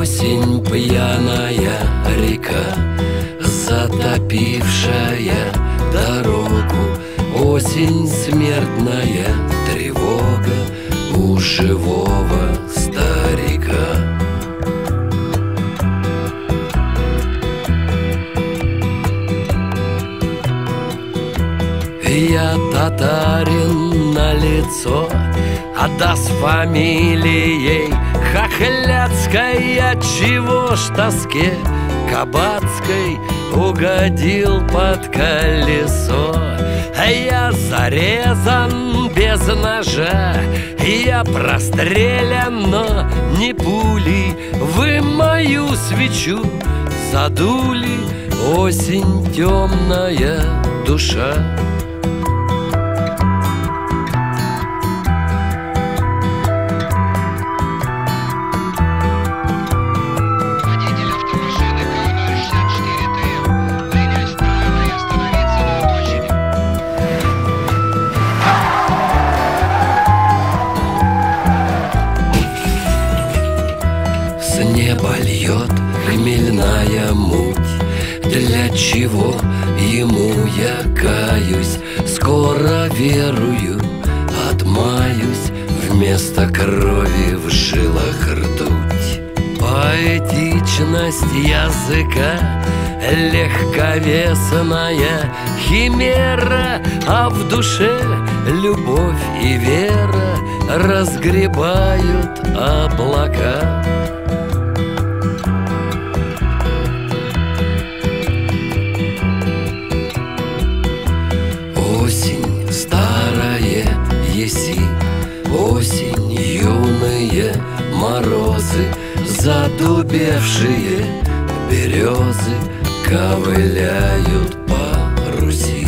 Осень пьяная река, затопившая дорогу. Осень смертная тревога у живого старика. Я татарин на лицо, а да с фамилией хохляцкой. Отчего ж тоске кабацкой угодил под колесо? Я зарезан без ножа, я прострелян, но не пулей. Вы мою свечу задули, осень темная душа. Льет хмельная муть. Для чего ему я каюсь? Скоро верую, отмаюсь. Вместо крови в жилах ртуть. Поэтичность языка, легковесная химера, а в душе любовь и вера разгребают облака. Осень старая еси, осень юные морозы, задубевшие березы ковыляют по Руси.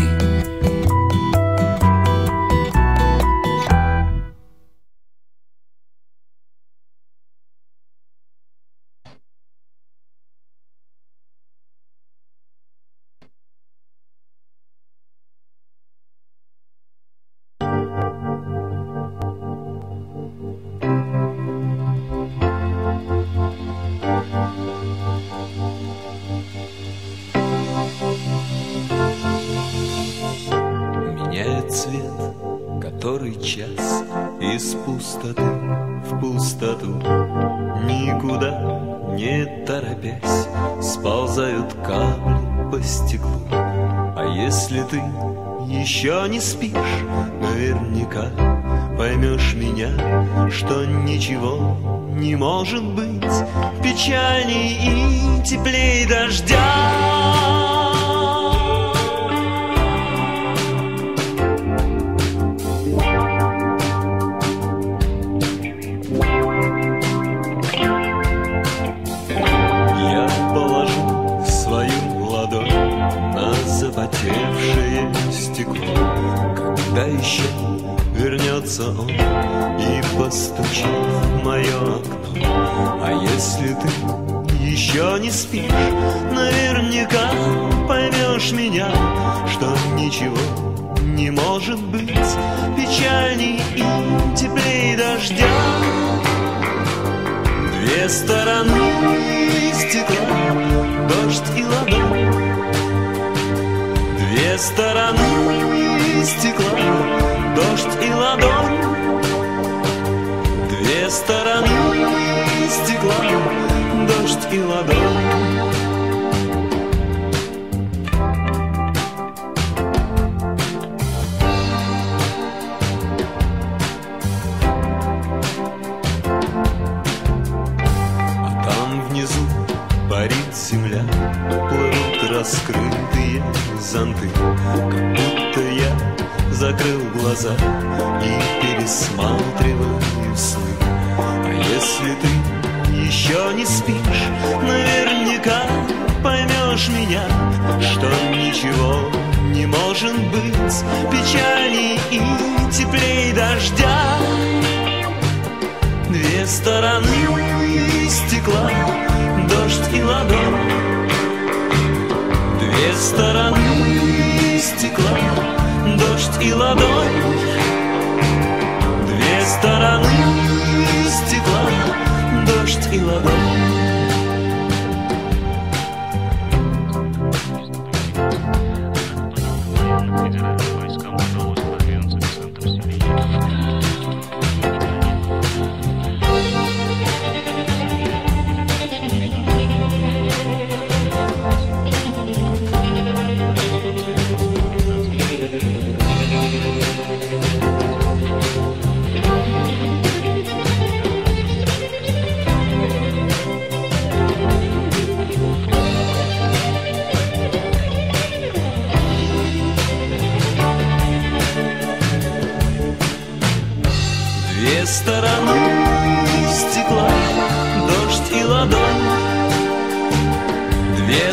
Цвет, который час из пустоты в пустоту, никуда не торопясь, сползают капли по стеклу. А если ты еще не спишь, наверняка поймешь меня, что ничего не может быть печальней и теплей дождя. Запотевшее стекло, когда еще вернется он и постучит в мое окно. А если ты еще не спишь, наверняка поймешь меня, что ничего не может быть печальней и теплей дождя. Две стороны стекла, дождь и ладонь. Две стороны стекла, дождь и ладонь. Две стороны стекла, дождь и ладонь. А там внизу парит земля, плывут раскрытые зонты, как будто я закрыл глаза и пересматриваю сны. А если ты еще не спишь, наверняка поймешь меня, что ничего не может быть печальней и теплей дождя. Две стороны стекла, дождь и ладонь. Две стороны стекла, дождь и ладонь. Две стороны стекла, дождь и ладонь.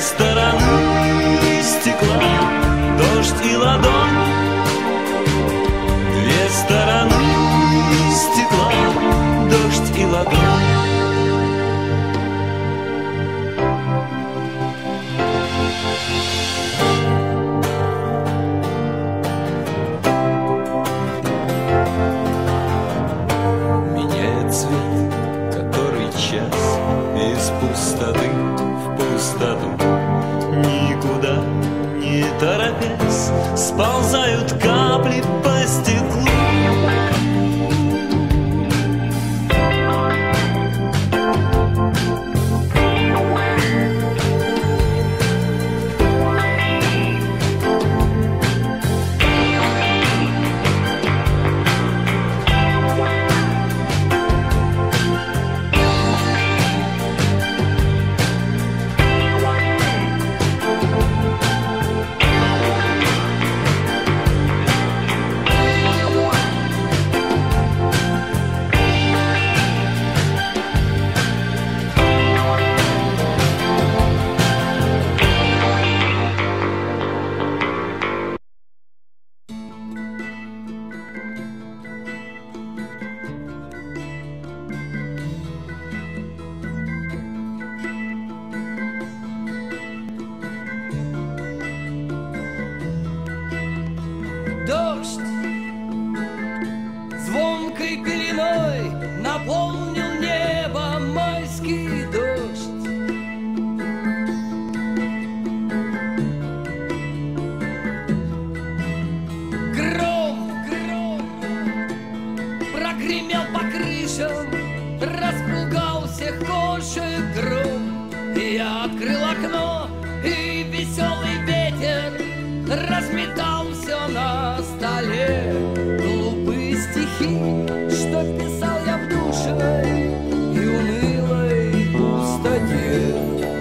стороны стекла, дождь и ладонь. Две стороны стекла, дождь и ладонь. Меняет цвет, который час из пустоты в пустоту. Никуда не торопясь, сползают капли по стеклу. Дождь звонкой пеленой наполнил небо, майский дождь. Гром прогремел по крышам, распугал всех кошек гром. Я открыл окно, и веселый ветер разметал все на столе. Глупые стихи, что писал я в душе и унылой пустоте.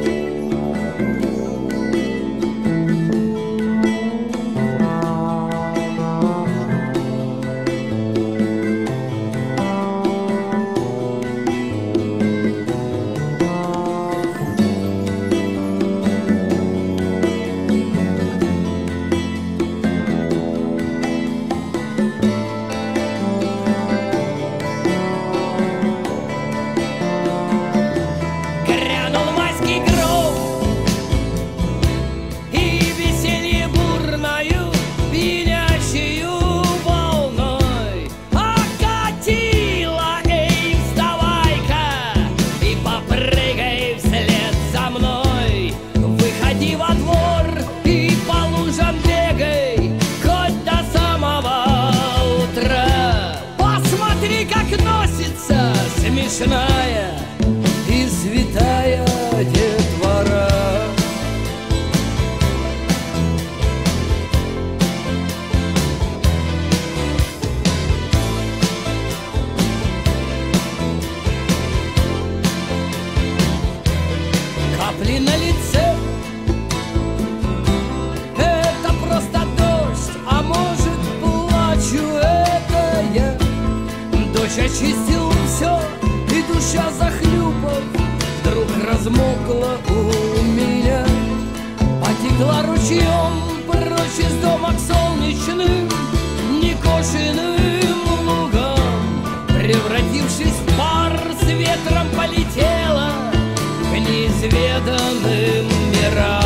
Смешная и святая детвора. Капли на лице — это просто дождь, а может, плачу, это я. Дождь очистил все, и душа, захлюпав, вдруг размокла у меня. Потекла ручьем прочь из дома к солнечным, некошенным лугам. Превратившись в пар, с ветром полетела к неизведанным мирам.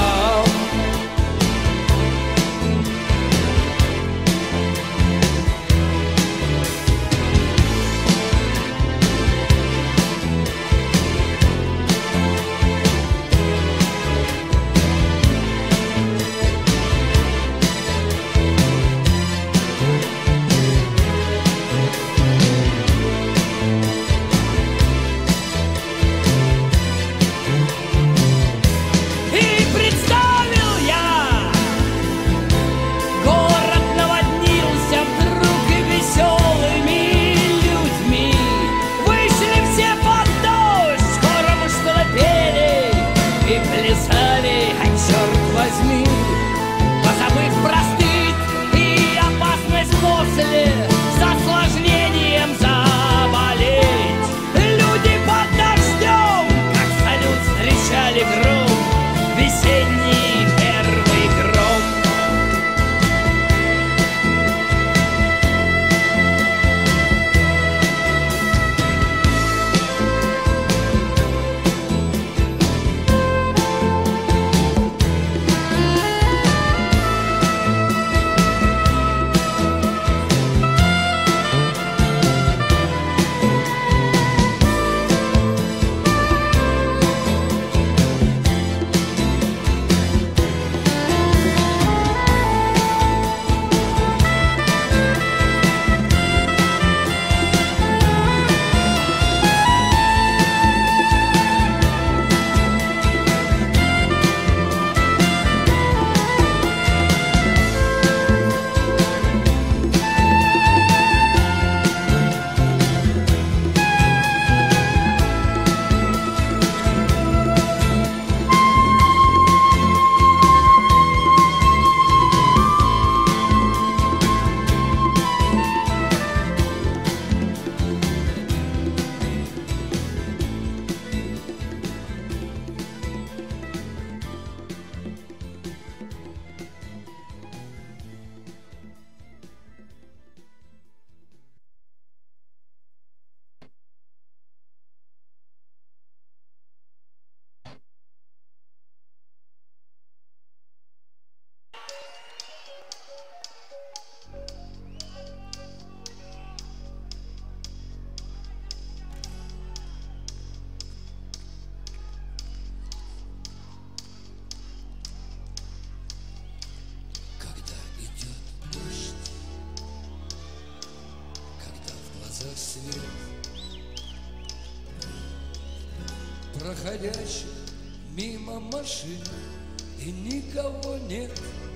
проходящих мимо машин, и никого нет.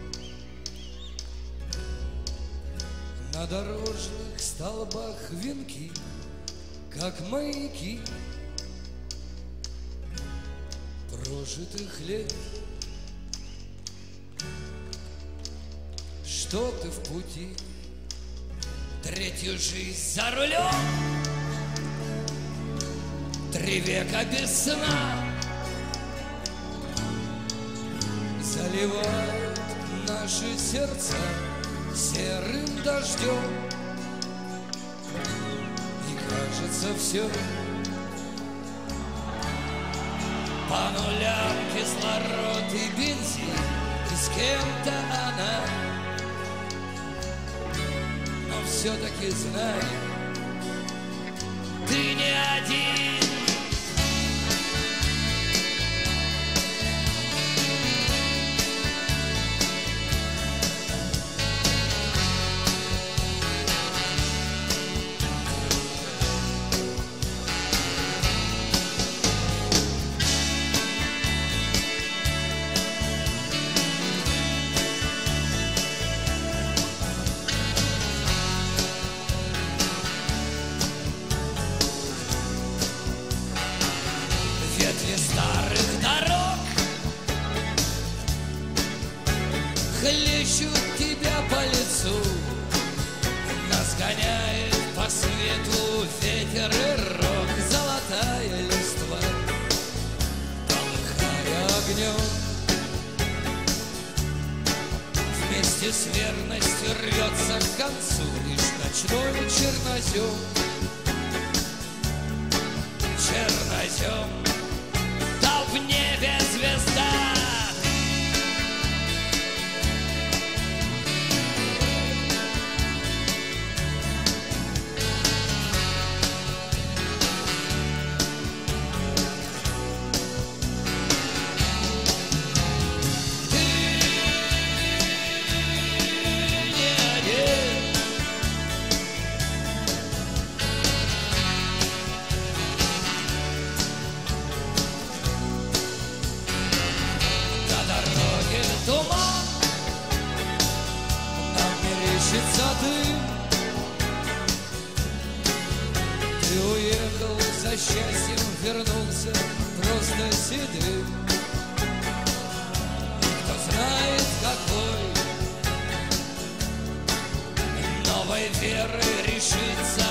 На дорожных столбах венки, как маяки прожитых лет. Что ты в пути, третью жизнь за рулем, 3 века без сна заливают наши сердца серым дождем. И кажется все по нулям, кислород и бензин, и с кем-то она. Но все-таки знай, ты не один. Ветви старых дорог хлещут тебя по лицу, нас гоняет по свету ветер и рок, золотая листва, полыхая огнем. Вместе с верностью рвется к концу лишь ночной чернозем. Чернозем, там в небе звезда. Туман, нам мерещится дым. Ты уехал за счастьем, вернулся просто седым. Кто знает какой новой веры решится